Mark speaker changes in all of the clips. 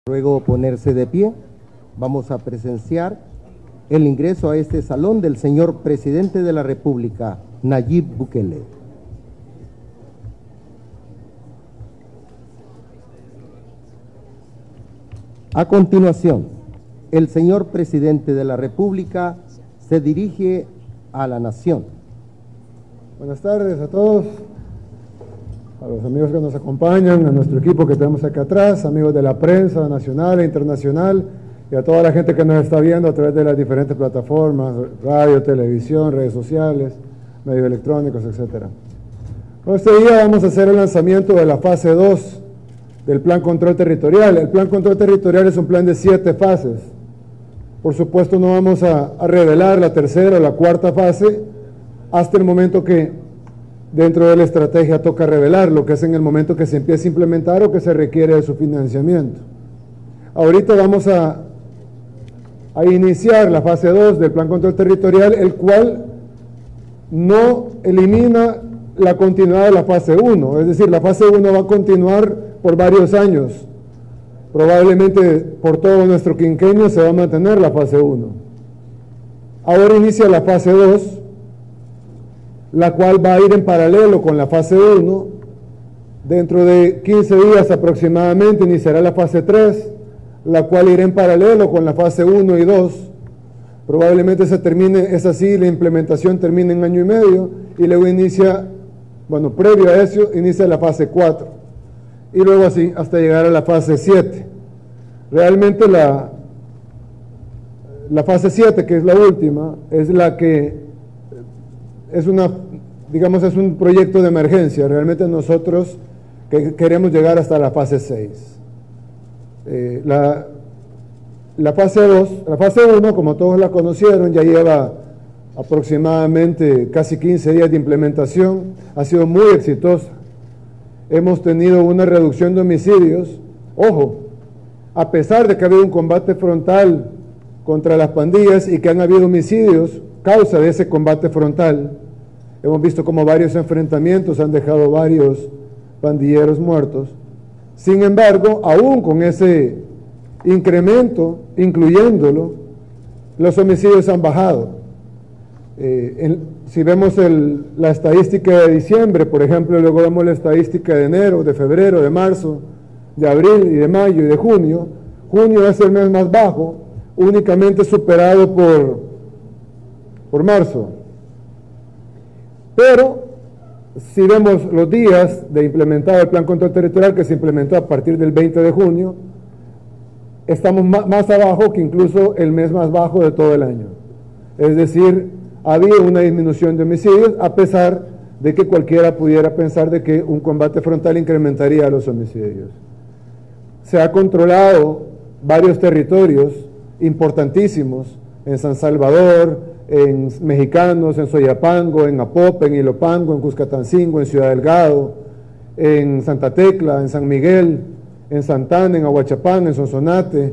Speaker 1: Ruego ponerse de pie. Vamos a presenciar el ingreso a este salón del señor presidente de la República, Nayib Bukele. A continuación, el señor presidente de la República se dirige a la nación.
Speaker 2: Buenas tardes a todos, a los amigos que nos acompañan, a nuestro equipo que tenemos acá atrás, amigos de la prensa nacional e internacional, y a toda la gente que nos está viendo a través de las diferentes plataformas, radio, televisión, redes sociales, medios electrónicos, etc. Este día vamos a hacer el lanzamiento de la fase 2 del Plan Control Territorial. El Plan Control Territorial es un plan de 7 fases. Por supuesto, no vamos a revelar la tercera o la cuarta fase hasta el momento que dentro de la estrategia toca revelar, lo que es en el momento que se empiece a implementar o que se requiere de su financiamiento. Ahorita vamos a iniciar la fase 2 del Plan Control Territorial, el cual no elimina la continuidad de la fase 1, es decir, la fase 1 va a continuar por varios años. Probablemente por todo nuestro quinquenio se va a mantener la fase 1. Ahora inicia la fase 2, la cual va a ir en paralelo con la fase 1. Dentro de 15 días aproximadamente iniciará la fase 3, la cual irá en paralelo con la fase 1 y 2. Probablemente se termine, es así, la implementación termina en año y medio, y luego inicia, bueno, previo a eso, inicia la fase 4, y luego así hasta llegar a la fase 7. Realmente la fase 7, que es la última, es la que es una, digamos, es un proyecto de emergencia. Realmente nosotros queremos llegar hasta la fase 6. La fase 2, la fase 1, como todos la conocieron, ya lleva aproximadamente casi 15 días de implementación, ha sido muy exitosa. Hemos tenido una reducción de homicidios, ojo, a pesar de que ha habido un combate frontal contra las pandillas y que han habido homicidios, causa de ese combate frontal. Hemos visto como varios enfrentamientos han dejado varios pandilleros muertos. Sin embargo, aún con ese incremento, incluyéndolo, los homicidios han bajado. Si vemos la estadística de diciembre, por ejemplo, luego vemos la estadística de enero, de febrero, de marzo, de abril y de mayo y de junio. Junio es el mes más bajo, únicamente superado por marzo. Pero si vemos los días de implementado el Plan Control Territorial, que se implementó a partir del 20 de junio, estamos más abajo que incluso el mes más bajo de todo el año. Es decir, ha habido una disminución de homicidios, a pesar de que cualquiera pudiera pensar de que un combate frontal incrementaría los homicidios. Se ha controlado varios territorios importantísimos, en San Salvador, en Mexicanos, en Soyapango, en Apope, en Ilopango, en Cuscatancingo, en Ciudad Delgado, en Santa Tecla, en San Miguel, en Santana, en Aguachapán, en Sonsonate,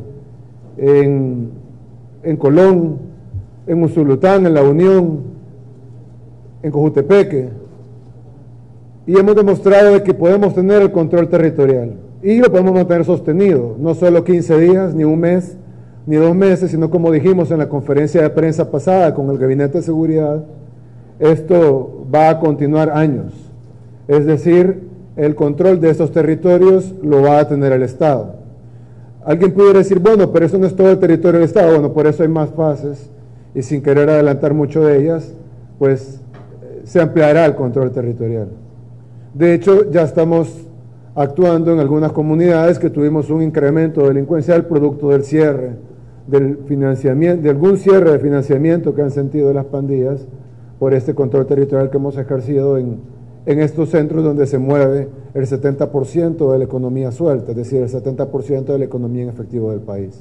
Speaker 2: en Colón, en Usulután, en La Unión, en Cojutepeque, y hemos demostrado de que podemos tener el control territorial y lo podemos mantener sostenido, no solo 15 días, ni un mes, ni 2 meses, sino como dijimos en la conferencia de prensa pasada con el Gabinete de Seguridad, esto va a continuar años. Es decir, el control de estos territorios lo va a tener el Estado. Alguien pudiera decir, bueno, pero eso no es todo el territorio del Estado. Bueno, por eso hay más fases, y sin querer adelantar mucho de ellas, pues se ampliará el control territorial. De hecho, ya estamos actuando en algunas comunidades que tuvimos un incremento delincuencial producto del cierre, del financiamiento, de algún cierre de financiamiento que han sentido las pandillas por este control territorial que hemos ejercido en estos centros donde se mueve el 70% de la economía suelta, es decir, el 70% de la economía en efectivo del país.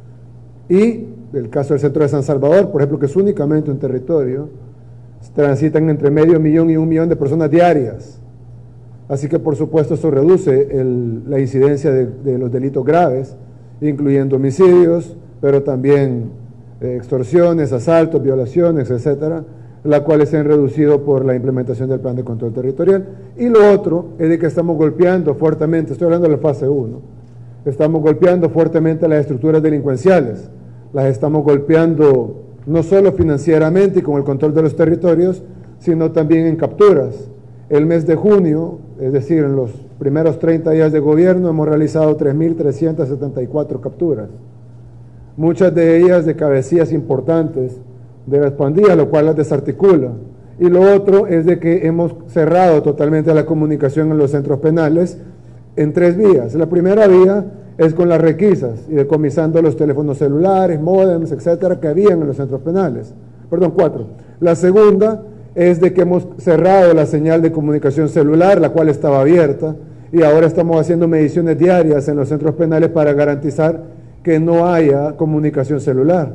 Speaker 2: Y el caso del centro de San Salvador, por ejemplo, que es únicamente un territorio, transitan entre 500,000 y 1 millón de personas diarias. Así que, por supuesto, eso reduce la incidencia de los delitos graves, incluyendo homicidios, pero también extorsiones, asaltos, violaciones, etcétera, las cuales se han reducido por la implementación del Plan de Control Territorial. Y lo otro es de que estamos golpeando fuertemente, estoy hablando de la fase 1, Estamos golpeando fuertemente las estructuras delincuenciales. Las estamos golpeando no solo financieramente y con el control de los territorios, sino también en capturas. El mes de junio, es decir, en los primeros 30 días de gobierno, hemos realizado 3.374 capturas. Muchas de ellas de cabecillas importantes de las pandillas, lo cual las desarticula. Y lo otro es de que hemos cerrado totalmente la comunicación en los centros penales en 3 vías. La primera vía es con las requisas y decomisando los teléfonos celulares, módems, etcétera, que habían en los centros penales. Perdón, 4. La segunda es de que hemos cerrado la señal de comunicación celular, la cual estaba abierta, y ahora estamos haciendo mediciones diarias en los centros penales para garantizar que no haya comunicación celular.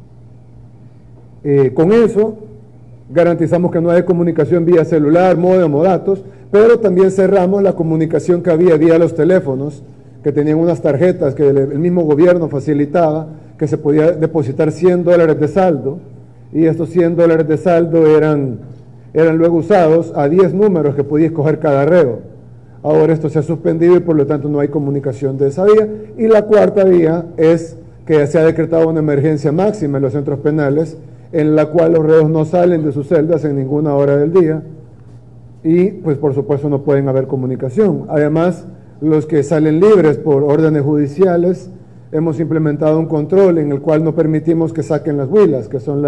Speaker 2: Con eso garantizamos que no haya comunicación vía celular, módem o datos, pero también cerramos la comunicación que había vía los teléfonos, que tenían unas tarjetas que el mismo gobierno facilitaba, que se podía depositar $100 de saldo, y estos $100 de saldo eran luego usados a 10 números que podía escoger cada reo. Ahora esto se ha suspendido y por lo tanto no hay comunicación de esa vía. Y la cuarta vía es que se ha decretado una emergencia máxima en los centros penales, en la cual los reos no salen de sus celdas en ninguna hora del día y pues por supuesto no pueden haber comunicación. Además, los que salen libres por órdenes judiciales, hemos implementado un control en el cual no permitimos que saquen las huilas, que son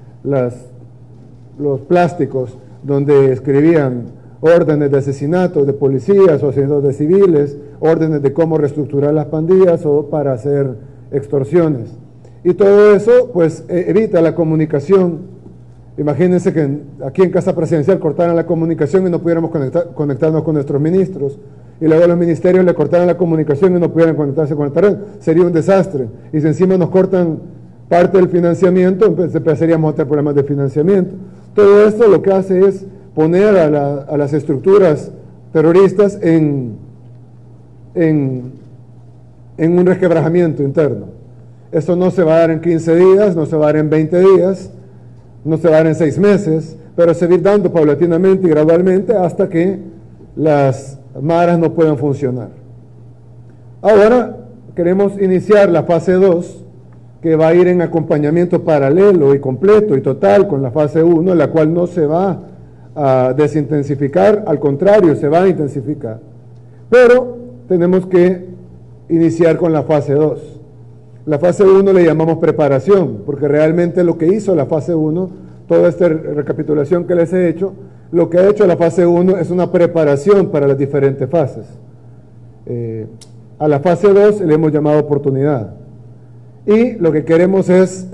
Speaker 2: los plásticos donde escribían órdenes de asesinato de policías o asesinatos de civiles, órdenes de cómo reestructurar las pandillas o para hacer extorsiones. Y todo eso pues evita la comunicación. Imagínense que aquí en Casa Presidencial cortaran la comunicación y no pudiéramos conectarnos con nuestros ministros, y luego los ministerios le cortaran la comunicación y no pudieran conectarse con esta red. Sería un desastre. Y si encima nos cortan parte del financiamiento, empezaríamos a tener problemas de financiamiento. Todo esto lo que hace es poner a las estructuras terroristas en un resquebrajamiento interno. Esto no se va a dar en 15 días, no se va a dar en 20 días, no se va a dar en 6 meses, pero se va a ir dando paulatinamente y gradualmente hasta que las maras no puedan funcionar. Ahora queremos iniciar la fase 2, que va a ir en acompañamiento paralelo y completo y total con la fase 1, la cual no se va a desintensificar, al contrario, se va a intensificar. Pero tenemos que iniciar con la fase 2. La fase 1 le llamamos preparación, porque realmente lo que hizo la fase 1, toda esta recapitulación que les he hecho, lo que ha hecho la fase 1 es una preparación para las diferentes fases. A la fase 2 le hemos llamado oportunidad. Y lo que queremos es,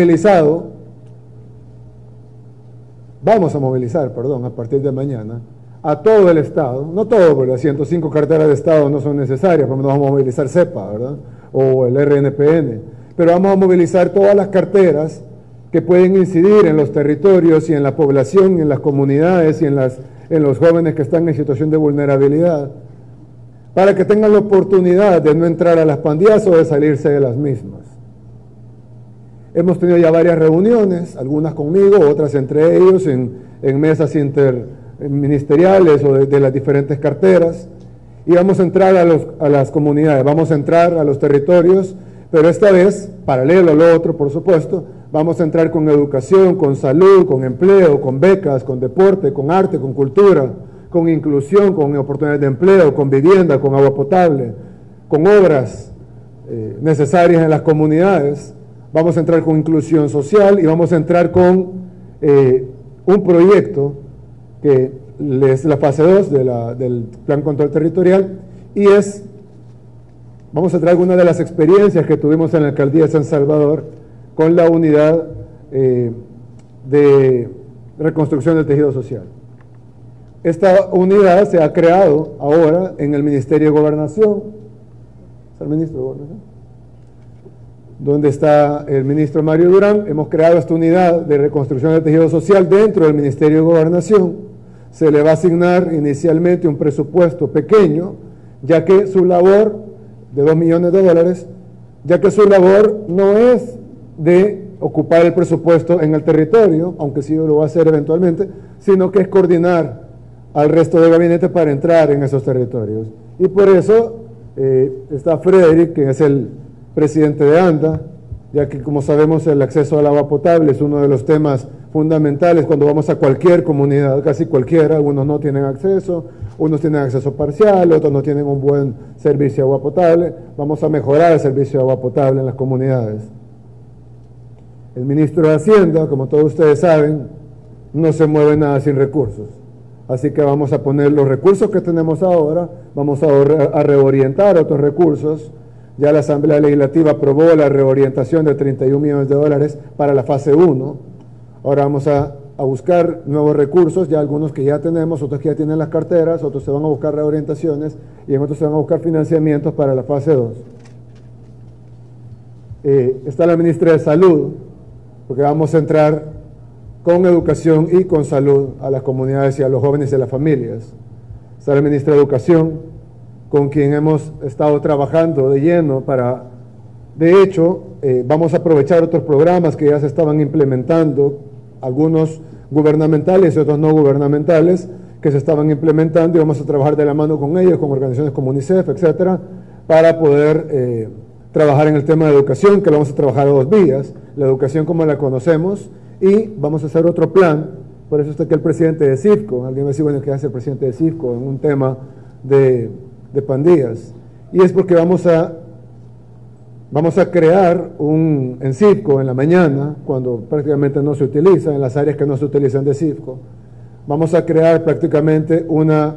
Speaker 2: vamos a movilizar, a partir de mañana, a todo el Estado, no todo, porque las 105 carteras de Estado no son necesarias, porque no vamos a movilizar CEPA, ¿verdad? O el RNPN, pero vamos a movilizar todas las carteras que pueden incidir en los territorios y en la población, en las comunidades y en los jóvenes que están en situación de vulnerabilidad, para que tengan la oportunidad de no entrar a las pandillas o de salirse de las mismas. Hemos tenido ya varias reuniones, algunas conmigo, otras entre ellos, en mesas interministeriales o de las diferentes carteras, y vamos a entrar a las comunidades, vamos a entrar a los territorios, pero esta vez, paralelo a lo otro, por supuesto, vamos a entrar con educación, con salud, con empleo, con becas, con deporte, con arte, con cultura, con inclusión, con oportunidades de empleo, con vivienda, con agua potable, con obras necesarias en las comunidades. Vamos a entrar con inclusión social y vamos a entrar con un proyecto que es la fase 2 del Plan Control Territorial, y vamos a traer algunas de las experiencias que tuvimos en la Alcaldía de San Salvador con la unidad de reconstrucción del tejido social. Esta unidad se ha creado ahora en el Ministerio de Gobernación. ¿Está el ministro de Gobernación? Donde está el ministro Mario Durán. Hemos creado esta unidad de reconstrucción del tejido social dentro del Ministerio de Gobernación. Se le va a asignar inicialmente un presupuesto pequeño, ya que su labor, de $2 millones, ya que su labor no es de ocupar el presupuesto en el territorio, aunque sí lo va a hacer eventualmente, sino que es coordinar al resto del gabinete para entrar en esos territorios. Y por eso Está Frederick, que es el presidente de ANDA, ya que, como sabemos, el acceso al agua potable es uno de los temas fundamentales cuando vamos a cualquier comunidad, casi cualquiera. Algunos no tienen acceso, unos tienen acceso parcial, otros no tienen un buen servicio de agua potable. Vamos a mejorar el servicio de agua potable en las comunidades. El ministro de Hacienda, como todos ustedes saben, no se mueve nada sin recursos. Así que vamos a poner los recursos que tenemos ahora, vamos a reorientar otros recursos. Ya la Asamblea Legislativa aprobó la reorientación de 31 millones de dólares para la fase 1. Ahora vamos a buscar nuevos recursos, ya algunos que ya tenemos, otros que ya tienen las carteras, otros se van a buscar reorientaciones y en otros se van a buscar financiamientos para la fase 2. Está la ministra de Salud, porque vamos a entrar con educación y con salud a las comunidades y a los jóvenes y a las familias. Está la ministra de Educación, con quien hemos estado trabajando de lleno para, de hecho, vamos a aprovechar otros programas que ya se estaban implementando, algunos gubernamentales y otros no gubernamentales, que se estaban implementando, y vamos a trabajar de la mano con ellos, con organizaciones como UNICEF, etcétera, para poder trabajar en el tema de educación, que lo vamos a trabajar a 2 vías, la educación como la conocemos, y vamos a hacer otro plan. Por eso está aquí el presidente de CIFCO. Alguien me dice, bueno, ¿qué hace el presidente de CIFCO en un tema de pandillas? Y es porque vamos a crear en CIFCO en la mañana, cuando prácticamente no se utiliza, en las áreas que no se utilizan de CIFCO, vamos a crear prácticamente una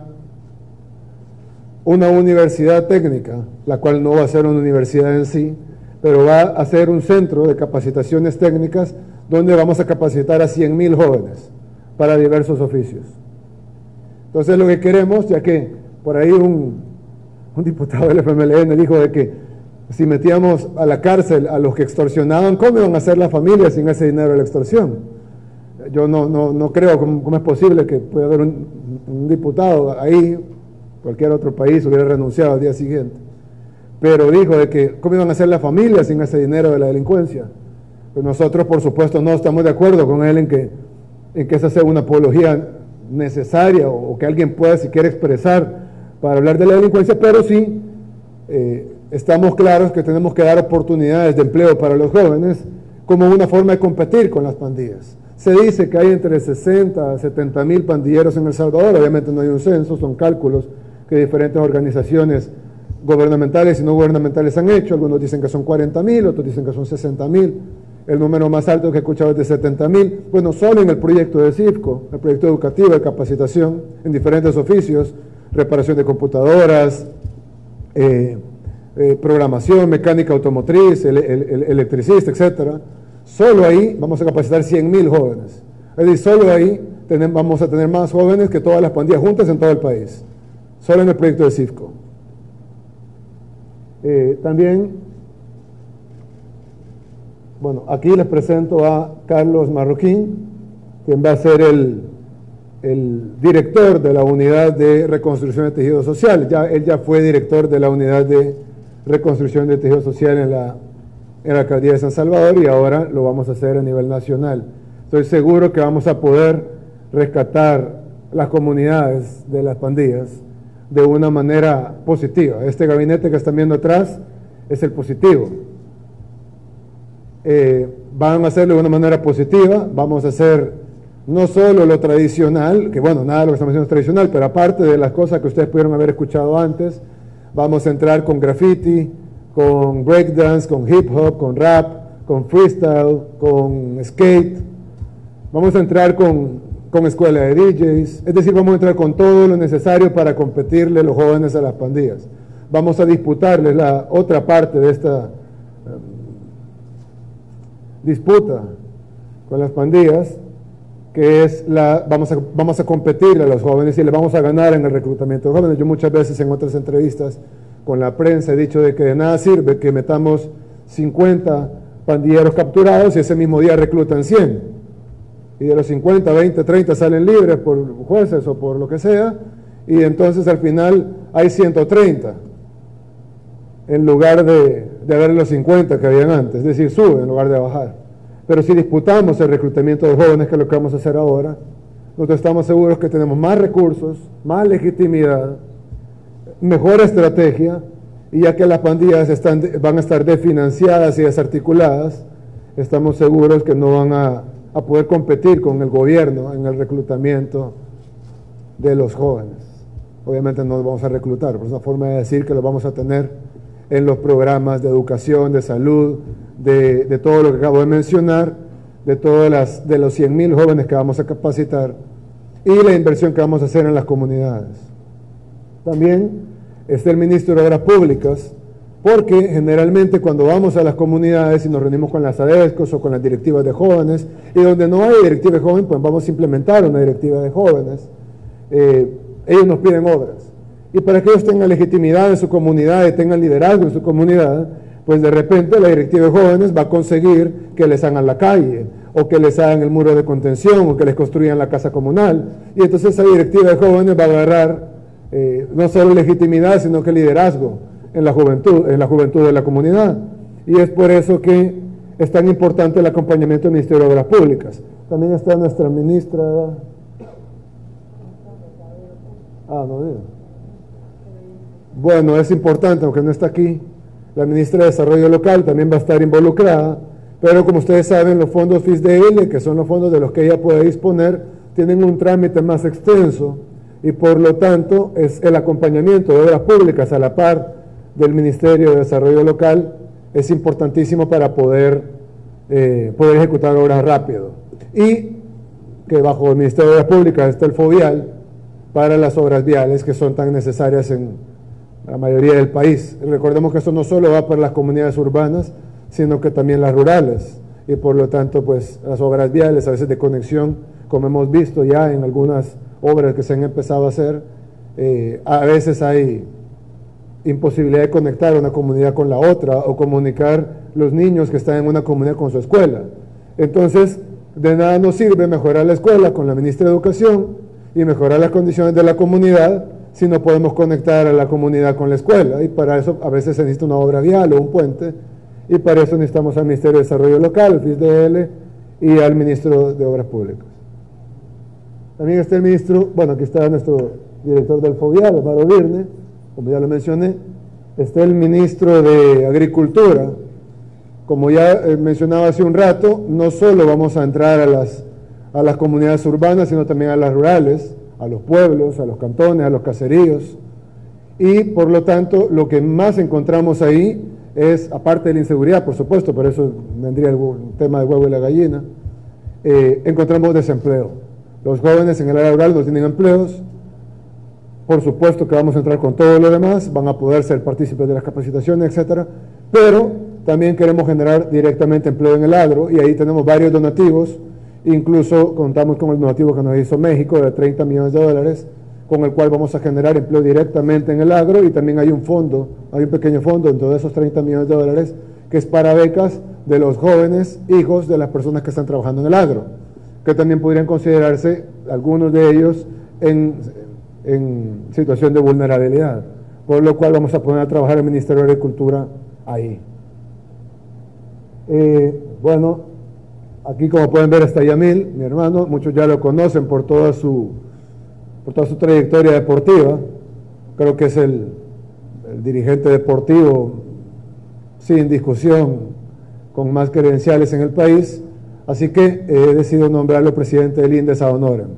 Speaker 2: universidad técnica, la cual no va a ser una universidad en sí, pero va a ser un centro de capacitaciones técnicas donde vamos a capacitar a 100,000 jóvenes para diversos oficios. Entonces lo que queremos, ya que por ahí un diputado del FMLN dijo de que si metíamos a la cárcel a los que extorsionaban, ¿cómo iban a hacer las familias sin ese dinero de la extorsión? Yo no creo cómo es posible que pueda haber un diputado ahí, cualquier otro país hubiera renunciado al día siguiente. Pero dijo de que ¿cómo iban a hacer las familias sin ese dinero de la delincuencia? Pues nosotros, por supuesto, no estamos de acuerdo con él en que esa sea una apología necesaria o que alguien pueda siquiera expresar para hablar de la delincuencia, pero sí estamos claros que tenemos que dar oportunidades de empleo para los jóvenes como una forma de competir con las pandillas. Se dice que hay entre 60 a 70,000 pandilleros en El Salvador. Obviamente no hay un censo, son cálculos que diferentes organizaciones gubernamentales y no gubernamentales han hecho. Algunos dicen que son 40,000, otros dicen que son 60,000. El número más alto que he escuchado es de 70,000. Bueno, solo en el proyecto de CIFCO, el proyecto educativo de capacitación en diferentes oficios, reparación de computadoras, programación, mecánica automotriz, electricista, etcétera. Solo ahí vamos a capacitar 100,000 jóvenes. Es decir, solo ahí vamos a tener más jóvenes que todas las pandillas juntas en todo el país. Solo en el proyecto de CIFCO. También, bueno, aquí les presento a Carlos Marroquín, quien va a ser el director de la unidad de reconstrucción de tejido social. Él ya fue director de la unidad de reconstrucción de tejido social en la alcaldía de San Salvador, y ahora lo vamos a hacer a nivel nacional. Estoy seguro que vamos a poder rescatar las comunidades de las pandillas de una manera positiva. Este gabinete que están viendo atrás es el positivo. Van a hacerlo de una manera positiva. Vamos a hacer no solo lo tradicional, que bueno, nada de lo que estamos haciendo es tradicional, pero aparte de las cosas que ustedes pudieron haber escuchado antes, vamos a entrar con graffiti, con breakdance, con hip hop, con rap, con freestyle, con skate. Vamos a entrar con escuela de DJs, es decir, vamos a entrar con todo lo necesario para competirle los jóvenes a las pandillas. Vamos a disputarles la otra parte de esta disputa con las pandillas, que es vamos a competirle a los jóvenes y les vamos a ganar en el reclutamiento de jóvenes. Yo muchas veces en otras entrevistas con la prensa he dicho de que de nada sirve que metamos 50 pandilleros capturados y ese mismo día reclutan 100. Y de los 50, 20, 30 salen libres por jueces o por lo que sea, y entonces al final hay 130, en lugar de haber los 50 que habían antes, es decir, sube en lugar de bajar. Pero si disputamos el reclutamiento de jóvenes, que es lo que vamos a hacer ahora, nosotros estamos seguros que tenemos más recursos, más legitimidad, mejor estrategia, Y ya que las pandillas van a estar desfinanciadas y desarticuladas, estamos seguros que no van a poder competir con el gobierno en el reclutamiento de los jóvenes. Obviamente no los vamos a reclutar, pero es una forma de decir que los vamos a tener en los programas de educación, de salud, de todo lo que acabo de mencionar, de los 100,000 jóvenes que vamos a capacitar y la inversión que vamos a hacer en las comunidades. También está el ministro de Obras Públicas, porque generalmente cuando vamos a las comunidades y nos reunimos con las ADESCOS o con las directivas de jóvenes, y donde no hay directiva de jóvenes, pues vamos a implementar una directiva de jóvenes. Ellos nos piden obras. Y para que ellos tengan legitimidad en su comunidad y tengan liderazgo en su comunidad, pues de repente la directiva de jóvenes va a conseguir que les hagan la calle, o que les hagan el muro de contención, o que les construyan la casa comunal. Y entonces esa directiva de jóvenes va a agarrar no solo legitimidad, sino que liderazgo en la juventud de la comunidad. Y es por eso que es tan importante el acompañamiento del Ministerio de Obras Públicas. También está nuestra ministra... no digo. Bueno, es importante, aunque no está aquí, la ministra de Desarrollo Local también va a estar involucrada, pero como ustedes saben, los fondos FISDL, que son los fondos de los que ella puede disponer, tienen un trámite más extenso y por lo tanto es el acompañamiento de obras públicas a la par del Ministerio de Desarrollo Local es importantísimo para poder ejecutar obras rápido. Y que bajo el Ministerio de Obras Públicas está el FOVIAL para las obras viales que son tan necesarias en la mayoría del país. Y recordemos que esto no solo va para las comunidades urbanas, sino que también las rurales. Y por lo tanto, pues las obras viales, a veces de conexión, como hemos visto ya en algunas obras que se han empezado a hacer, a veces hay imposibilidad de conectar una comunidad con la otra o comunicar los niños que están en una comunidad con su escuela. Entonces, de nada nos sirve mejorar la escuela con la ministra de Educación y mejorar las condiciones de la comunidad si no podemos conectar a la comunidad con la escuela. Y para eso a veces se necesita una obra vial o un puente, y para eso necesitamos al Ministerio de Desarrollo Local, el FISDL, y al Ministro de Obras Públicas. También está el ministro, bueno, aquí está nuestro director del FOVIAL, Amaro Virne, como ya lo mencioné. Está el ministro de Agricultura. Como ya mencionaba hace un rato, no solo vamos a entrar a las comunidades urbanas, sino también a las rurales, a los pueblos, a los cantones, a los caseríos. Y por lo tanto, lo que más encontramos ahí es, aparte de la inseguridad, por supuesto, por eso vendría el tema del huevo y la gallina, encontramos desempleo. Los jóvenes en el área rural no tienen empleos. Por supuesto que vamos a entrar con todo lo demás, van a poder ser partícipes de las capacitaciones, etcétera, pero también queremos generar directamente empleo en el agro, y ahí tenemos varios donativos. Incluso contamos con el donativo que nos hizo México de $30 millones, con el cual vamos a generar empleo directamente en el agro, y también hay un fondo, hay un pequeño fondo dentro de esos $30 millones que es para becas de los jóvenes hijos de las personas que están trabajando en el agro, que también podrían considerarse algunos de ellos en situación de vulnerabilidad, por lo cual vamos a poner a trabajar el Ministerio de Agricultura ahí. Bueno, aquí como pueden ver está Yamil, mi hermano, muchos ya lo conocen por toda su trayectoria deportiva. Creo que es el dirigente deportivo sin discusión con más credenciales en el país, así que he decidido nombrarlo presidente del INDES ad honorem.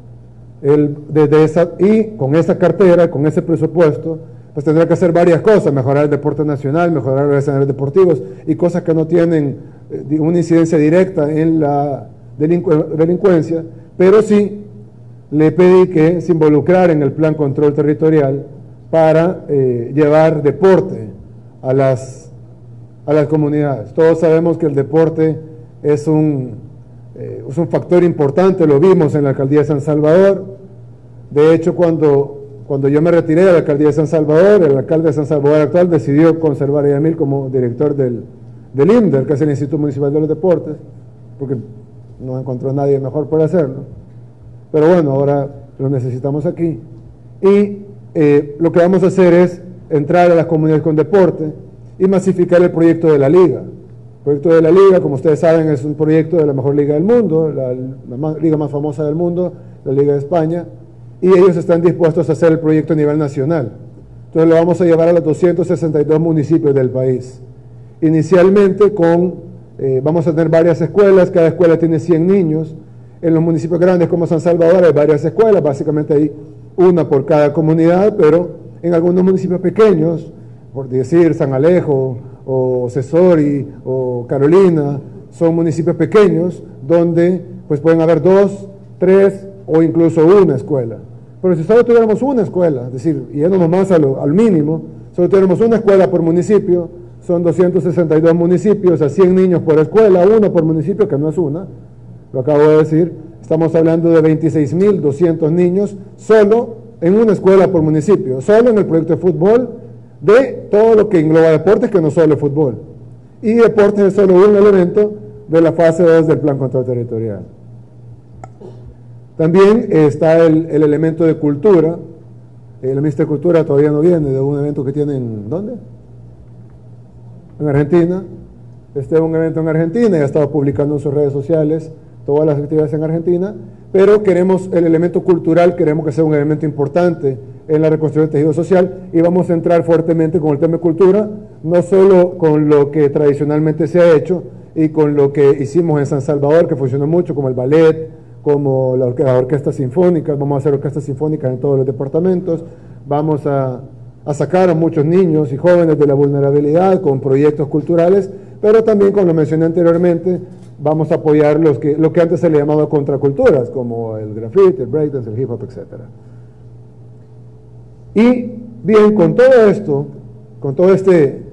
Speaker 2: Y con esa cartera, con ese presupuesto, pues tendrá que hacer varias cosas: mejorar el deporte nacional, mejorar los escenarios deportivos y cosas que no tienen una incidencia directa en la delincuencia, pero sí le pedí que se involucrara en el plan control territorial para llevar deporte a las comunidades. Todos sabemos que el deporte es un factor importante, lo vimos en la alcaldía de San Salvador. De hecho, cuando yo me retiré de la alcaldía de San Salvador, el alcalde de San Salvador actual decidió conservar a Yamil como director del INDER, que es el Instituto Municipal de los Deportes, porque no encontró a nadie mejor para hacerlo. Pero bueno, ahora lo necesitamos aquí. Y lo que vamos a hacer es entrar a las comunidades con deporte y masificar el proyecto de la Liga. El proyecto de la Liga, como ustedes saben, es un proyecto de la mejor liga del mundo, la liga más famosa del mundo, la Liga de España, y ellos están dispuestos a hacer el proyecto a nivel nacional. Entonces lo vamos a llevar a los 262 municipios del país. Inicialmente vamos a tener varias escuelas, cada escuela tiene 100 niños. En los municipios grandes como San Salvador hay varias escuelas, básicamente hay una por cada comunidad, pero en algunos municipios pequeños, por decir San Alejo o Cesori o Carolina, son municipios pequeños donde pues pueden haber 2, 3 o incluso una escuela. Pero si solo tuviéramos una escuela, es decir, yéndonos más al mínimo, solo tuviéramos una escuela por municipio, son 262 municipios, a 100 niños por escuela, uno por municipio, que no es una, lo acabo de decir, estamos hablando de 26.200 niños solo en una escuela por municipio, solo en el proyecto de fútbol, de todo lo que engloba deportes, que no solo fútbol. Y deportes es solo un elemento de la fase 2 del Plan Control Territorial. También está el elemento de cultura. El ministro de Cultura todavía no viene de un evento que tienen, ¿dónde? En Argentina. Este es un evento en Argentina, ya ha estado publicando en sus redes sociales todas las actividades en Argentina, pero queremos el elemento cultural, queremos que sea un elemento importante en la reconstrucción del tejido social, y vamos a entrar fuertemente con el tema de cultura, no solo con lo que tradicionalmente se ha hecho y con lo que hicimos en San Salvador, que funcionó mucho, como el ballet, como la orquesta sinfónica. Vamos a hacer orquestas sinfónicas en todos los departamentos, vamos a sacar a muchos niños y jóvenes de la vulnerabilidad con proyectos culturales, pero también, como lo mencioné anteriormente, vamos a apoyar lo que antes se le llamaba contraculturas, como el graffiti, el breakdance, el hip hop, etc. Y bien, con todo esto, con todo este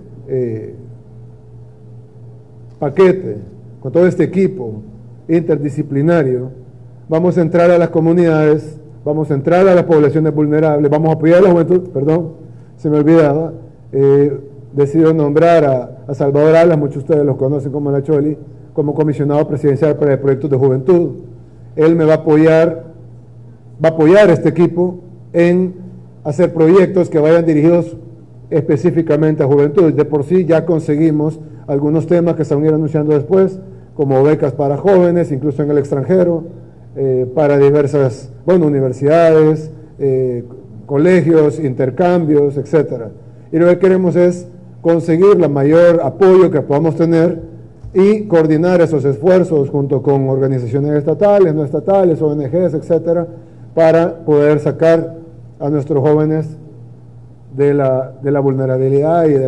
Speaker 2: paquete, con todo este equipo interdisciplinario, vamos a entrar a las comunidades, vamos a entrar a las poblaciones vulnerables, vamos a apoyar a la juventud, perdón, se me olvidaba, decido nombrar a Salvador Alas, muchos de ustedes los conocen como La Choli, como comisionado presidencial para el proyecto de juventud. Él me va a apoyar este equipo en hacer proyectos que vayan dirigidos específicamente a juventud. De por sí ya conseguimos algunos temas que se van a ir anunciando después, como becas para jóvenes, incluso en el extranjero, para diversas, universidades, colegios, intercambios, etc. Y lo que queremos es conseguir la mayor apoyo que podamos tener y coordinar esos esfuerzos junto con organizaciones estatales, no estatales, ONGs, etcétera, para poder sacar a nuestros jóvenes de la vulnerabilidad y de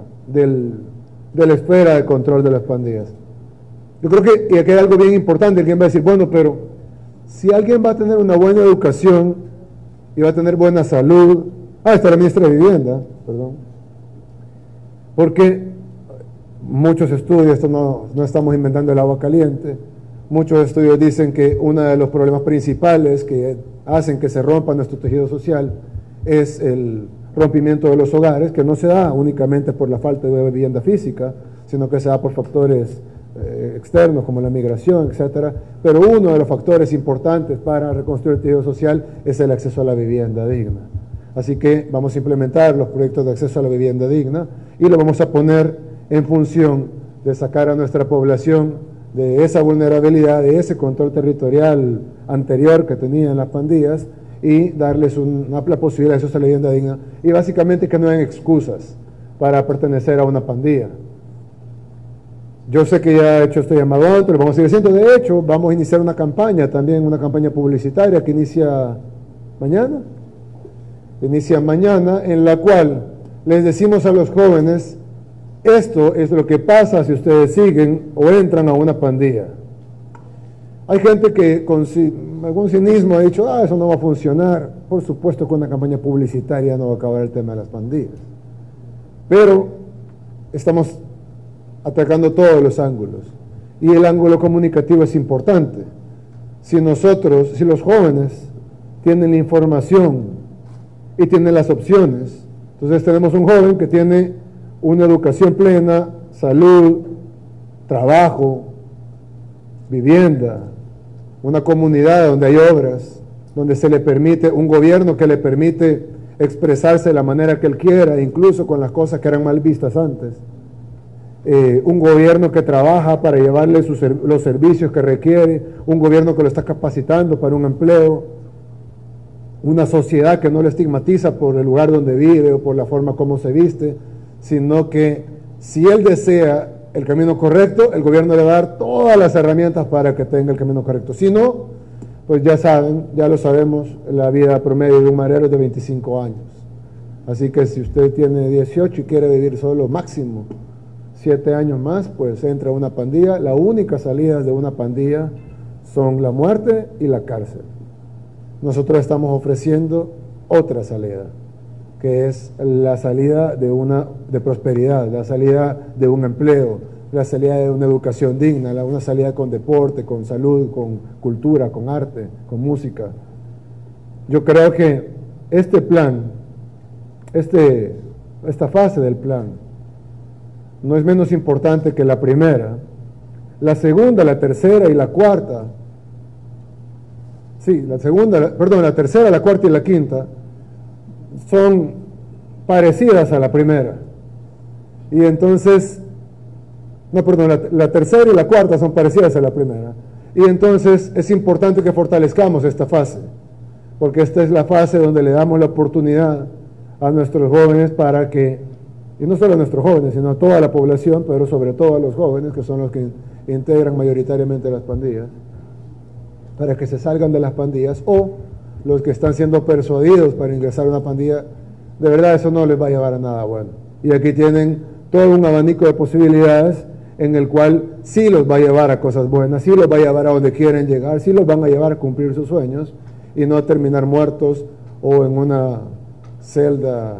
Speaker 2: la esfera de control de las pandillas. Yo creo que y aquí hay algo bien importante. Alguien va a decir, bueno, pero si alguien va a tener una buena educación y va a tener buena salud, está la ministra de Vivienda, perdón, porque muchos estudios, esto no estamos inventando el agua caliente, muchos estudios dicen que uno de los problemas principales que hacen que se rompa nuestro tejido social es el rompimiento de los hogares, que no se da únicamente por la falta de vivienda física, sino que se da por factores externos como la migración, etcétera. Pero uno de los factores importantes para reconstruir el tejido social es el acceso a la vivienda digna. Así que vamos a implementar los proyectos de acceso a la vivienda digna y lo vamos a poner en función de sacar a nuestra población de esa vulnerabilidad, de ese control territorial anterior que tenían las pandillas, y darles una amplia posibilidad de acceso a la vivienda digna, y básicamente que no hayan excusas para pertenecer a una pandilla. Yo sé que ya he hecho este llamado antes, pero vamos a seguir haciendo. De hecho, vamos a iniciar una campaña también, una campaña publicitaria que inicia mañana, en la cual les decimos a los jóvenes: esto es lo que pasa si ustedes siguen o entran a una pandilla. Hay gente que con algún cinismo ha dicho, eso no va a funcionar. Por supuesto que una campaña publicitaria no va a acabar el tema de las pandillas. Pero estamos atacando todos los ángulos. Y el ángulo comunicativo es importante. Si los jóvenes tienen la información y tienen las opciones, entonces tenemos un joven que tiene una educación plena, salud, trabajo, vivienda, una comunidad donde hay obras, donde se le permite, un gobierno que le permite expresarse de la manera que él quiera, incluso con las cosas que eran mal vistas antes, un gobierno que trabaja para llevarle los servicios que requiere, un gobierno que lo está capacitando para un empleo. una sociedad que no lo estigmatiza por el lugar donde vive o por la forma como se viste, sino que si él desea el camino correcto, el gobierno le va a dar todas las herramientas para que tenga el camino correcto. Si no, pues ya saben, ya lo sabemos, la vida promedio de un marero es de 25 años. Así que si usted tiene 18 y quiere vivir solo máximo 7 años más, pues entra a una pandilla. La única salida de una pandilla son la muerte y la cárcel. Nosotros estamos ofreciendo otra salida, que es la salida de prosperidad, la salida de un empleo, la salida de una educación digna, una salida con deporte, con salud, con cultura, con arte, con música. Yo creo que este plan, esta fase del plan, no es menos importante que la primera, la segunda, la tercera y la cuarta. Sí, la tercera, la cuarta y la quinta son parecidas a la primera. Y entonces, la tercera y la cuarta son parecidas a la primera. Y entonces es importante que fortalezcamos esta fase, porque esta es la fase donde le damos la oportunidad a nuestros jóvenes para que, y no solo a nuestros jóvenes, sino a toda la población, pero sobre todo a los jóvenes, que son los que integran mayoritariamente las pandillas, para que se salgan de las pandillas, o los que están siendo persuadidos para ingresar a una pandilla. De verdad, eso no les va a llevar a nada bueno. Y aquí tienen todo un abanico de posibilidades en el cual sí los va a llevar a cosas buenas, sí los va a llevar a donde quieren llegar, sí los van a llevar a cumplir sus sueños y no a terminar muertos o en una celda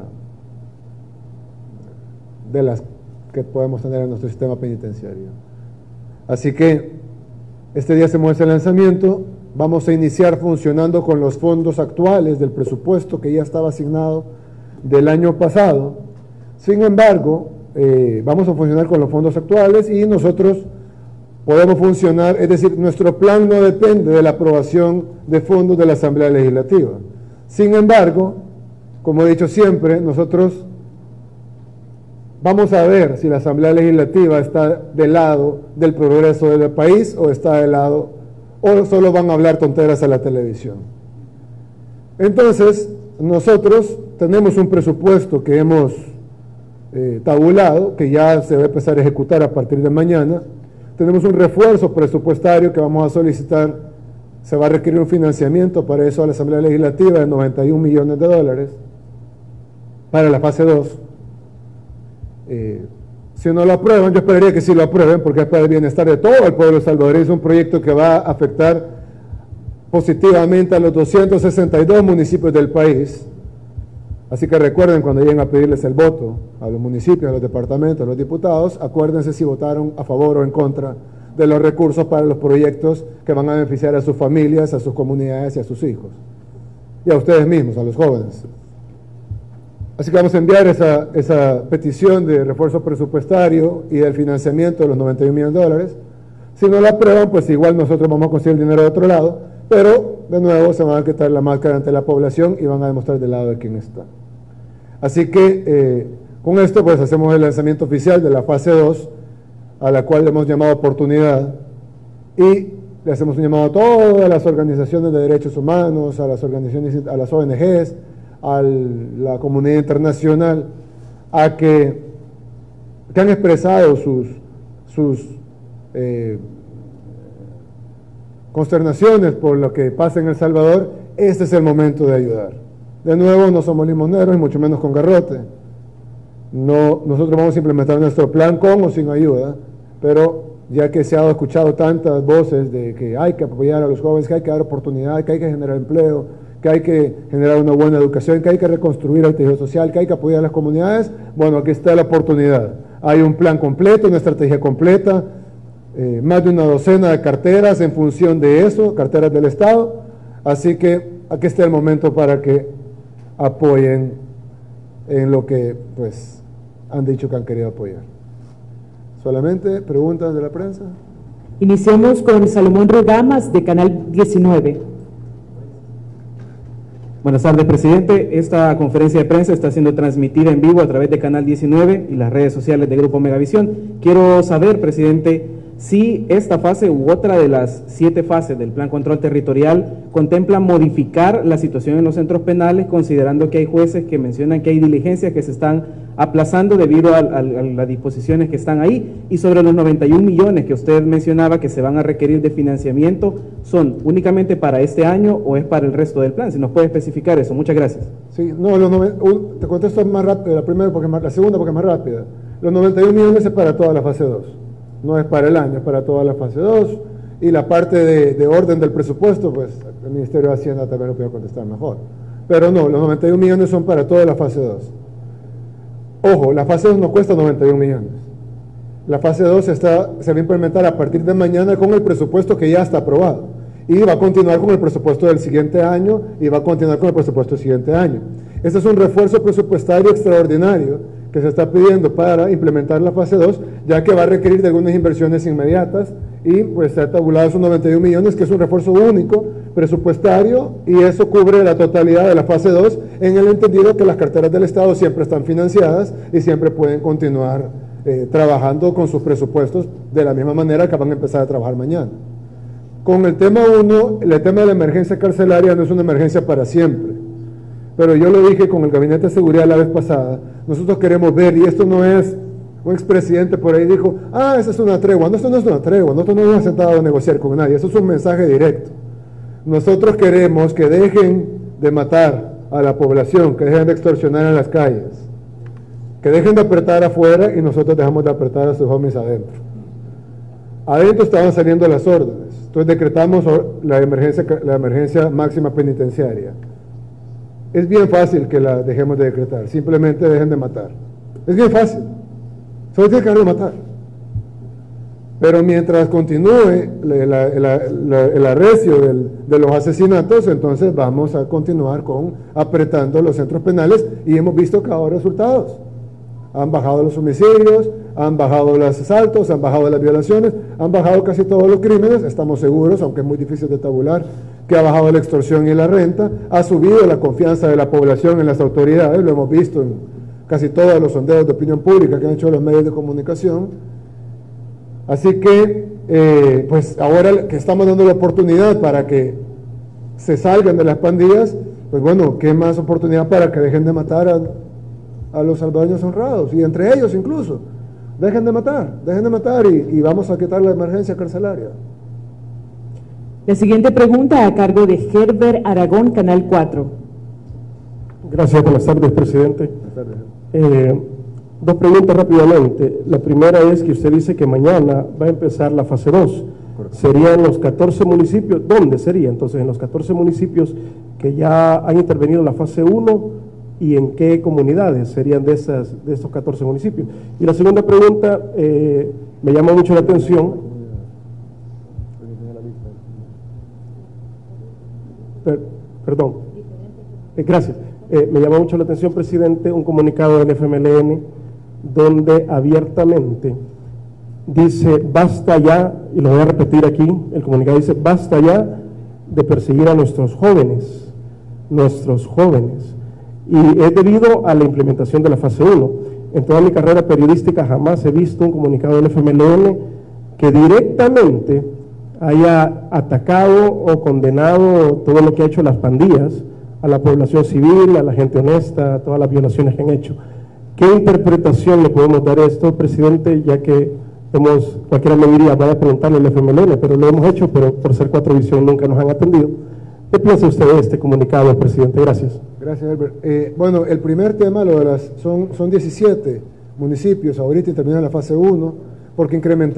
Speaker 2: de las que podemos tener en nuestro sistema penitenciario. Así que este día hacemos ese lanzamiento. Vamos a iniciar funcionando con los fondos actuales del presupuesto que ya estaba asignado del año pasado. Sin embargo, vamos a funcionar con los fondos actuales y nosotros podemos funcionar, es decir, nuestro plan no depende de la aprobación de fondos de la Asamblea Legislativa. Sin embargo, como he dicho siempre, nosotros vamos a ver si la Asamblea Legislativa está del lado del progreso del país o está del lado, o solo van a hablar tonteras a la televisión. Entonces, nosotros tenemos un presupuesto que hemos tabulado, que ya se va a empezar a ejecutar a partir de mañana. Tenemos un refuerzo presupuestario que vamos a solicitar, se va a requerir un financiamiento para eso a la Asamblea Legislativa de 91 millones de dólares para la fase 2. Si no lo aprueban, yo esperaría que sí lo aprueben, porque es para el bienestar de todo el pueblo salvadoreño. Es un proyecto que va a afectar positivamente a los 262 municipios del país. Así que recuerden, cuando lleguen a pedirles el voto a los municipios, a los departamentos, a los diputados, acuérdense si votaron a favor o en contra de los recursos para los proyectos que van a beneficiar a sus familias, a sus comunidades y a sus hijos. Y a ustedes mismos, a los jóvenes. Así que vamos a enviar esa petición de refuerzo presupuestario y del financiamiento de los 91 millones de dólares. Si no la aprueban, pues igual nosotros vamos a conseguir el dinero de otro lado, pero de nuevo se van a quitar la máscara ante la población y van a demostrar del lado de quién está. Así que con esto pues hacemos el lanzamiento oficial de la fase 2, a la cual le hemos llamado oportunidad, y le hacemos un llamado a todas las organizaciones de derechos humanos, a las organizaciones, a las ONGs, a la comunidad internacional, a que han expresado sus consternaciones por lo que pasa en El Salvador. Este es el momento de ayudar. De nuevo, no somos limoneros y mucho menos con garrote. No, nosotros vamos a implementar nuestro plan con o sin ayuda, pero ya que se ha escuchado tantas voces de que hay que apoyar a los jóvenes, que hay que dar oportunidad, que hay que generar empleo, que hay que generar una buena educación, que hay que reconstruir el tejido social, que hay que apoyar a las comunidades, bueno, aquí está la oportunidad. Hay un plan completo, una estrategia completa, más de una docena de carteras en función de eso, carteras del Estado, así que aquí está el momento para que apoyen en lo que pues han dicho que han querido apoyar. Solamente preguntas de la prensa.
Speaker 3: Iniciamos con Salomón Regamas de Canal 19.
Speaker 4: Buenas tardes, presidente. Esta conferencia de prensa está siendo transmitida en vivo a través de Canal 19 y las redes sociales de Grupo Megavisión. Quiero saber, presidente, si esta fase u otra de las 7 fases del Plan Control Territorial contempla modificar la situación en los centros penales, considerando que hay jueces que mencionan que hay diligencias que se están aplazando debido a las disposiciones que están ahí, y sobre los 91 millones que usted mencionaba que se van a requerir de financiamiento, ¿son únicamente para este año o es para el resto del plan? Si nos puede especificar eso. Muchas gracias.
Speaker 2: Sí, no, te contesto más rápido, la segunda porque es más rápida. Los 91 millones es para toda la fase 2. No es para el año, es para toda la fase 2, y la parte de orden del presupuesto, pues el Ministerio de Hacienda también lo puede contestar mejor. Pero no, los 91 millones son para toda la fase 2. Ojo, la fase 2 no cuesta 91 millones. La fase 2 se va a implementar a partir de mañana con el presupuesto que ya está aprobado, y va a continuar con el presupuesto del siguiente año, y va a continuar con el presupuesto del siguiente año. Este es un refuerzo presupuestario extraordinario que se está pidiendo para implementar la fase 2, ya que va a requerir de algunas inversiones inmediatas, y pues se ha tabulado esos 91 millones, que es un refuerzo único presupuestario, y eso cubre la totalidad de la fase 2, en el entendido que las carteras del Estado siempre están financiadas y siempre pueden continuar trabajando con sus presupuestos de la misma manera que van a empezar a trabajar mañana. Con el tema 1, el tema de la emergencia carcelaria no es una emergencia para siempre. Pero yo lo dije con el Gabinete de Seguridad la vez pasada, nosotros queremos ver, y esto no es, un expresidente por ahí dijo, esa es una tregua. No, esto no es una tregua, nosotros no nos hemos sentado a negociar con nadie, eso es un mensaje directo. Nosotros queremos que dejen de matar a la población, que dejen de extorsionar en las calles, que dejen de apretar afuera, y nosotros dejamos de apretar a sus homies adentro. Adentro estaban saliendo las órdenes, entonces decretamos la emergencia máxima penitenciaria. Es bien fácil que la dejemos de decretar, simplemente dejen de matar. Es bien fácil, solo tienen que dejar de matar. Pero mientras continúe el arrecio de los asesinatos, entonces vamos a continuar apretando los centros penales, y hemos visto que ha dado resultados. Han bajado los homicidios, han bajado los asaltos, han bajado las violaciones, han bajado casi todos los crímenes. Estamos seguros, aunque es muy difícil de tabular, que ha bajado la extorsión y la renta, ha subido la confianza de la población en las autoridades, lo hemos visto en casi todos los sondeos de opinión pública que han hecho los medios de comunicación. Así que, pues ahora que estamos dando la oportunidad para que se salgan de las pandillas, pues bueno, ¿qué más oportunidad para que dejen de matar a los salvadoreños honrados, y entre ellos incluso? Dejen de matar y vamos a quitar la emergencia carcelaria.
Speaker 3: La siguiente pregunta a cargo de Herbert Aragón, Canal 4.
Speaker 5: Gracias, buenas tardes, presidente.
Speaker 2: Buenas tardes.
Speaker 5: Dos preguntas rápidamente. La primera es que usted dice que mañana va a empezar la fase 2.
Speaker 2: Correcto.
Speaker 5: ¿Serían los 14 municipios? ¿Dónde sería? Entonces, en los 14 municipios que ya han intervenido en la fase 1, ¿y en qué comunidades serían de estos 14 municipios? Y la segunda pregunta, me llama mucho la atención. Perdón. Gracias. Me llama mucho la atención, presidente, un comunicado del FMLN donde abiertamente dice, basta ya, y lo voy a repetir aquí, el comunicado dice, basta ya de perseguir a nuestros jóvenes. Y es debido a la implementación de la fase 1. En toda mi carrera periodística jamás he visto un comunicado del FMLN que directamente haya atacado o condenado todo lo que ha hecho las pandillas, a la población civil, a la gente honesta, a todas las violaciones que han hecho. ¿Qué interpretación le podemos dar a esto, presidente? Ya que cualquiera me diría, vaya a preguntarle al FMLN, pero lo hemos hecho, pero por ser Cuatro Visión nunca nos han atendido. ¿Qué piensa usted de este comunicado, presidente? Gracias.
Speaker 2: Gracias, Herbert. Bueno, el primer tema, son 17 municipios, ahorita termina la fase 1, porque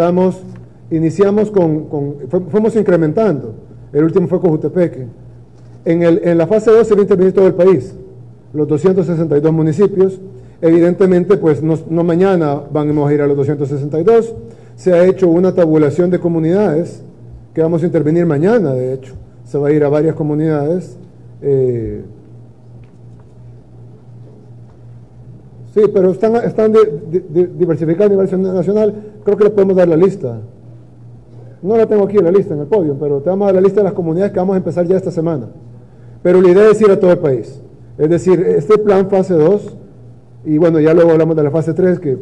Speaker 2: fuimos incrementando. El último fue Cojutepeque. En la fase 2 se va a intervenir todo el país, los 262 municipios. Evidentemente, pues no mañana vamos a ir a los 262. Se ha hecho una tabulación de comunidades que vamos a intervenir mañana, de hecho. Se va a ir a varias comunidades. Sí, pero están diversificadas a nivel nacional. Creo que le podemos dar la lista. No la tengo aquí en la lista, en el podio, pero te vamos a dar la lista de las comunidades que vamos a empezar ya esta semana. Pero la idea es ir a todo el país. Es decir, este plan fase 2, y bueno, ya luego hablamos de la fase 3, que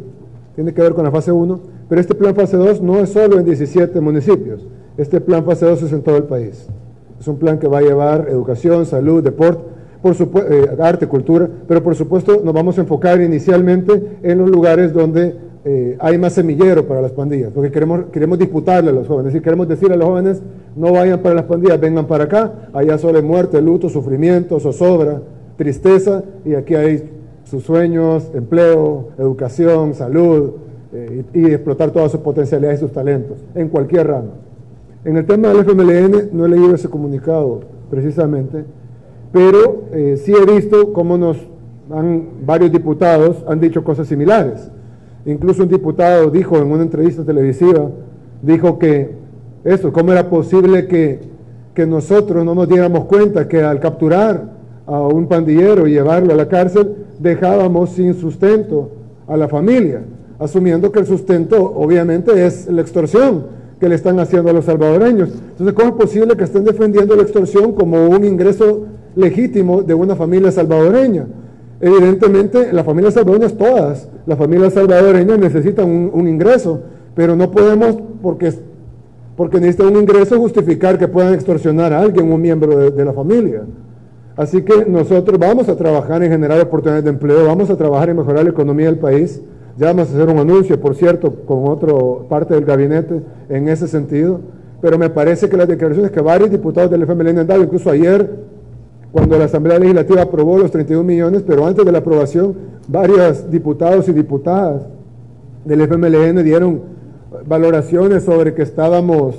Speaker 2: tiene que ver con la fase 1, pero este plan fase 2 no es solo en 17 municipios, este plan fase 2 es en todo el país. Es un plan que va a llevar educación, salud, deporte, arte, cultura, pero por supuesto nos vamos a enfocar inicialmente en los lugares donde hay más semillero para las pandillas, porque queremos disputarle a los jóvenes, es decir, queremos decirle a los jóvenes, no vayan para las pandillas, vengan para acá, allá solo hay muerte, luto, sufrimiento, zozobra, tristeza, y aquí hay sus sueños, empleo, educación, salud, y explotar todas sus potencialidades y sus talentos, en cualquier rama. En el tema del FMLN no he leído ese comunicado precisamente, pero sí he visto cómo varios diputados han dicho cosas similares. Incluso un diputado dijo en una entrevista televisiva, dijo que cómo era posible que nosotros no nos diéramos cuenta que al capturar a un pandillero y llevarlo a la cárcel, dejábamos sin sustento a la familia, asumiendo que el sustento obviamente es la extorsión que le están haciendo a los salvadoreños. Entonces, ¿cómo es posible que estén defendiendo la extorsión como un ingreso legítimo de una familia salvadoreña? Evidentemente, las familias salvadoreñas, todas las familias salvadoreñas necesitan un ingreso, pero no podemos, porque necesitan un ingreso, justificar que puedan extorsionar a alguien, un miembro de la familia. Así que nosotros vamos a trabajar en generar oportunidades de empleo, vamos a trabajar en mejorar la economía del país. Ya vamos a hacer un anuncio, por cierto, con otra parte del gabinete en ese sentido, pero me parece que las declaraciones que varios diputados del FMLN han dado, incluso ayer, cuando la Asamblea Legislativa aprobó los 31 millones, pero antes de la aprobación, varios diputados y diputadas del FMLN dieron valoraciones sobre que estábamos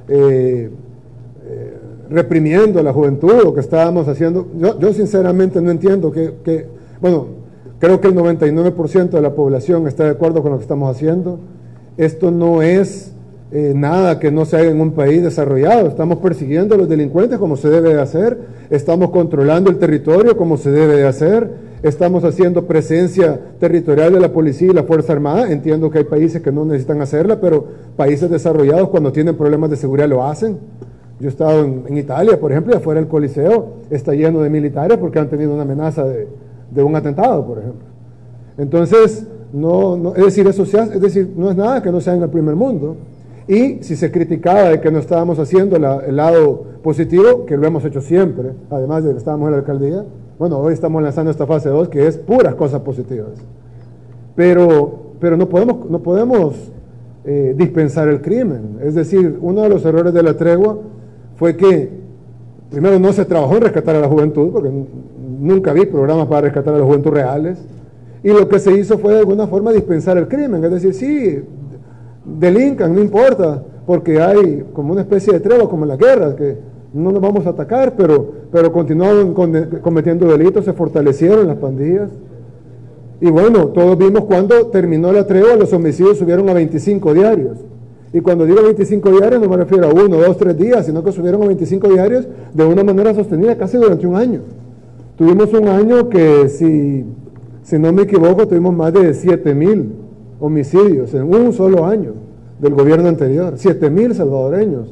Speaker 2: reprimiendo a la juventud, o que estábamos haciendo. Yo sinceramente no entiendo bueno, creo que el 99% de la población está de acuerdo con lo que estamos haciendo. Esto no es nada que no se haga en un país desarrollado. Estamos persiguiendo a los delincuentes como se debe de hacer, estamos controlando el territorio como se debe de hacer, estamos haciendo presencia territorial de la policía y la Fuerza Armada. Entiendo que hay países que no necesitan hacerla, pero países desarrollados cuando tienen problemas de seguridad lo hacen. Yo he estado en Italia, por ejemplo, y afuera del Coliseo está lleno de militares porque han tenido una amenaza de un atentado, por ejemplo. Entonces, es decir, no es nada que no sea en el primer mundo. Y si se criticaba de que no estábamos haciendo el lado positivo, que lo hemos hecho siempre, además de que estábamos en la alcaldía, bueno, hoy estamos lanzando esta fase 2, que es puras cosas positivas. Pero no podemos dispensar el crimen. Es decir, uno de los errores de la tregua fue que, primero, no se trabajó en rescatar a la juventud, porque nunca vi programas para rescatar a la juventud reales, y lo que se hizo fue de alguna forma dispensar el crimen. Es decir, sí, delincan, no importa, porque hay como una especie de tregua, como en la guerra, que no nos vamos a atacar, pero continuaron cometiendo delitos, se fortalecieron las pandillas. Y bueno, todos vimos cuando terminó la tregua, los homicidios subieron a 25 diarios. Y cuando digo 25 diarios no me refiero a 1, 2, 3 días, sino que subieron a 25 diarios de una manera sostenida casi durante un año. Tuvimos un año que, si no me equivoco, tuvimos más de 7,000 homicidios en un solo año del gobierno anterior. 7,000 salvadoreños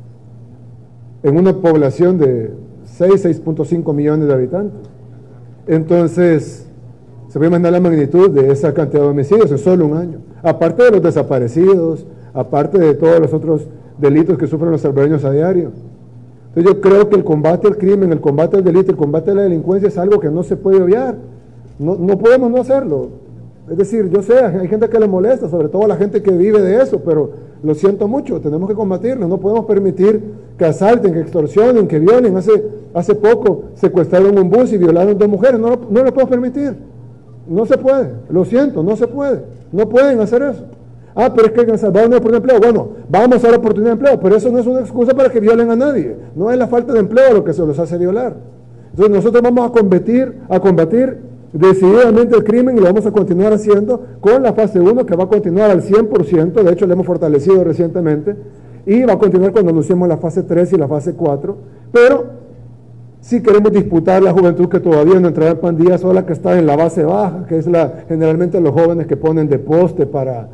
Speaker 2: en una población de 6.5 millones de habitantes. Entonces, se puede imaginar la magnitud de esa cantidad de homicidios en solo un año. Aparte de los desaparecidos, aparte de todos los otros delitos que sufren los salvadoreños a diario. Entonces yo creo que el combate al crimen, el combate al delito, el combate a la delincuencia es algo que no se puede obviar. No podemos no hacerlo. Es decir, yo sé, hay gente que le molesta, sobre todo a la gente que vive de eso, pero lo siento mucho, tenemos que combatirlo. No podemos permitir que asalten, que extorsionen, que violen. Hace poco secuestraron un bus y violaron 2 mujeres. No lo podemos permitir. No se puede. Lo siento, no se puede. No pueden hacer eso. Pero es que en El Salvador no hay oportunidad de empleo. Bueno, vamos a la oportunidad de empleo, pero eso no es una excusa para que violen a nadie. No es la falta de empleo lo que se los hace violar. Entonces nosotros vamos a combatir decididamente el crimen, y lo vamos a continuar haciendo con la fase 1, que va a continuar al 100%, de hecho la hemos fortalecido recientemente, y va a continuar cuando anunciemos la fase 3 y la fase 4, pero si queremos disputar la juventud que todavía no entrará en pandillas, o la que está en la base baja, que es generalmente los jóvenes que ponen de poste para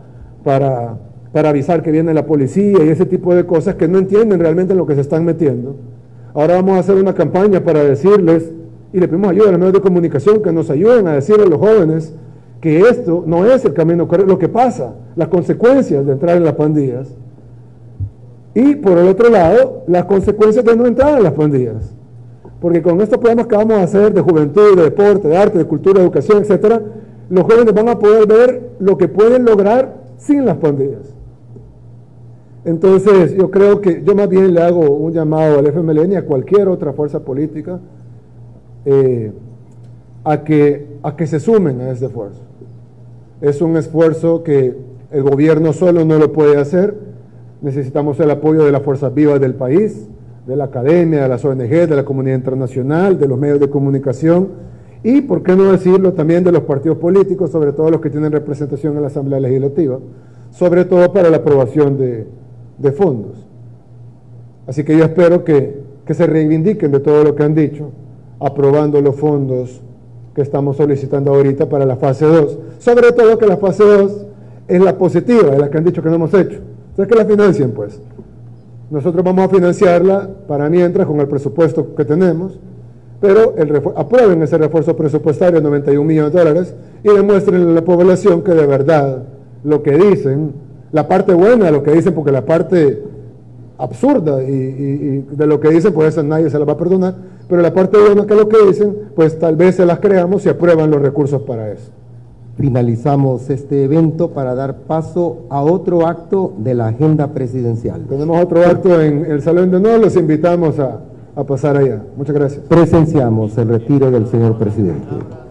Speaker 2: avisar que viene la policía y ese tipo de cosas, que no entienden realmente en lo que se están metiendo. Ahora vamos a hacer una campaña para decirles, y le pedimos ayuda a los medios de comunicación que nos ayuden a decirle a los jóvenes que esto no es el camino correcto, lo que pasa, las consecuencias de entrar en las pandillas, y por el otro lado, las consecuencias de no entrar en las pandillas. Porque con estos programas que vamos a hacer de juventud, de deporte, de arte, de cultura, de educación, etcétera, los jóvenes van a poder ver lo que pueden lograr sin las pandillas. Entonces, yo creo que yo más bien le hago un llamado al FMLN y a cualquier otra fuerza política a que se sumen a este esfuerzo. Es un esfuerzo que el gobierno solo no lo puede hacer. Necesitamos el apoyo de las fuerzas vivas del país, de la academia, de las ONG, de la comunidad internacional, de los medios de comunicación y, por qué no decirlo, también de los partidos políticos, sobre todo los que tienen representación en la Asamblea Legislativa, sobre todo para la aprobación de fondos. Así que yo espero que se reivindiquen de todo lo que han dicho, aprobando los fondos que estamos solicitando ahorita para la fase 2. Sobre todo que la fase 2 es la positiva, es la que han dicho que no hemos hecho. Entonces que la financien, pues. Nosotros vamos a financiarla para mientras con el presupuesto que tenemos, pero aprueben ese refuerzo presupuestario de 91 millones de dólares y demuestren a la población que de verdad lo que dicen, la parte buena de lo que dicen, porque la parte absurda y de lo que dicen, pues esa nadie se la va a perdonar, pero la parte buena que es lo que dicen, pues tal vez se las creamos y aprueban los recursos para eso.
Speaker 1: Finalizamos este evento para dar paso a otro acto de la agenda presidencial.
Speaker 2: Tenemos otro acto en el Salón de Honor, los invitamos a pasar allá. Muchas gracias.
Speaker 1: Presenciamos el retiro del señor presidente.